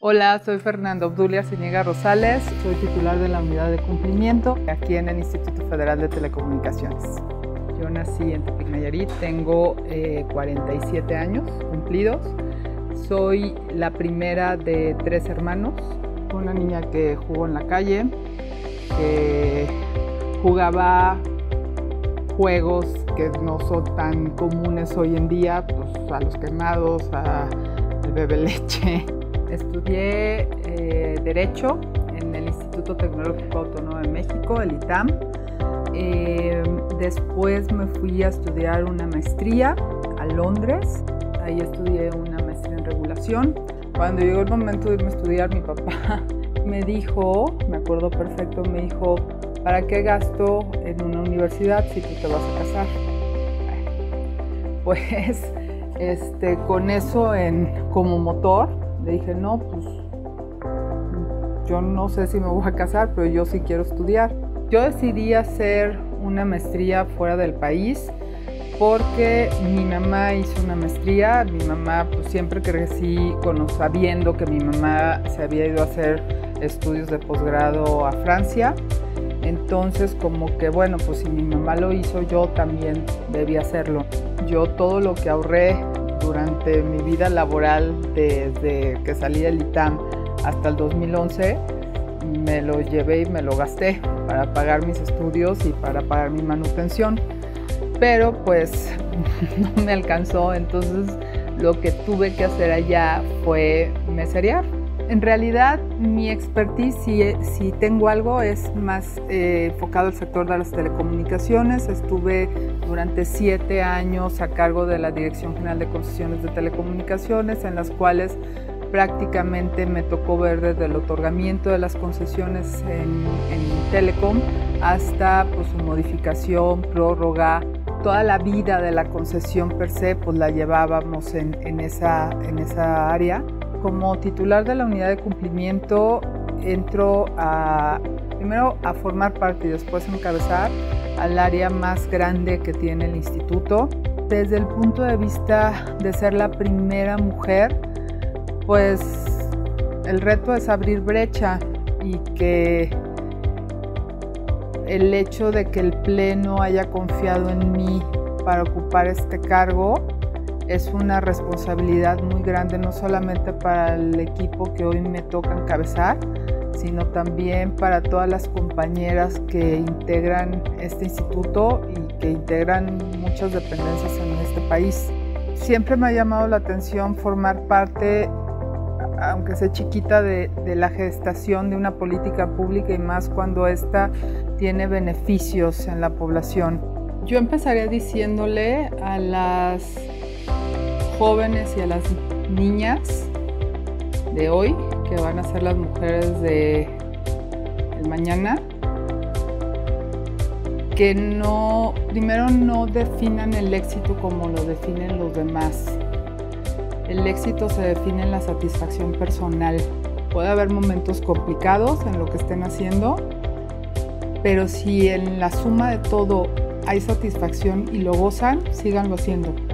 Hola, soy Fernanda Obdulia Zúñiga Rosales, soy titular de la Unidad de Cumplimiento aquí en el Instituto Federal de Telecomunicaciones. Yo nací en Tepic, Nayarit, tengo 47 años cumplidos. Soy la primera de 3 hermanos, una niña que jugó en la calle, que jugaba juegos que no son tan comunes hoy en día, pues a los quemados, al bebe leche. Estudié Derecho en el Instituto Tecnológico Autónomo de México, el ITAM. Después me fui a estudiar una maestría a Londres. Ahí estudié una maestría en regulación. Cuando llegó el momento de irme a estudiar, mi papá me dijo, me acuerdo perfecto, me dijo, ¿para qué gasto en una universidad si tú te vas a casar? Pues con eso como motor, le dije, no, pues yo no sé si me voy a casar, pero yo sí quiero estudiar. Yo decidí hacer una maestría fuera del país porque mi mamá hizo una maestría. Mi mamá, pues siempre crecí sabiendo que mi mamá se había ido a hacer estudios de posgrado a Francia. Entonces, como que bueno, pues si mi mamá lo hizo, yo también debía hacerlo. Yo todo lo que ahorré durante mi vida laboral, desde que salí del ITAM hasta el 2011, me lo llevé y me lo gasté para pagar mis estudios y para pagar mi manutención. Pero pues no me alcanzó, entonces lo que tuve que hacer allá fue meserear. En realidad mi expertise, si tengo algo, es más enfocado al sector de las telecomunicaciones. Estuve durante 7 años a cargo de la Dirección General de Concesiones de Telecomunicaciones, en las cuales prácticamente me tocó ver desde el otorgamiento de las concesiones en Telecom hasta pues, su modificación, prórroga. Toda la vida de la concesión per se pues, la llevábamos en esa área. Como titular de la unidad de cumplimiento entro primero a formar parte y después a encabezar al área más grande que tiene el instituto. Desde el punto de vista de ser la primera mujer, pues el reto es abrir brecha y que el hecho de que el Pleno haya confiado en mí para ocupar este cargo es una responsabilidad muy grande, no solamente para el equipo que hoy me toca encabezar, sino también para todas las compañeras que integran este instituto y que integran muchas dependencias en este país. Siempre me ha llamado la atención formar parte, aunque sea chiquita, de la gestación de una política pública y más cuando esta tiene beneficios en la población. Yo empezaría diciéndole a las jóvenes y a las niñas de hoy, que van a ser las mujeres del mañana, que primero no definan el éxito como lo definen los demás. El éxito se define en la satisfacción personal. Puede haber momentos complicados en lo que estén haciendo, pero si en la suma de todo hay satisfacción y lo gozan, síganlo haciendo.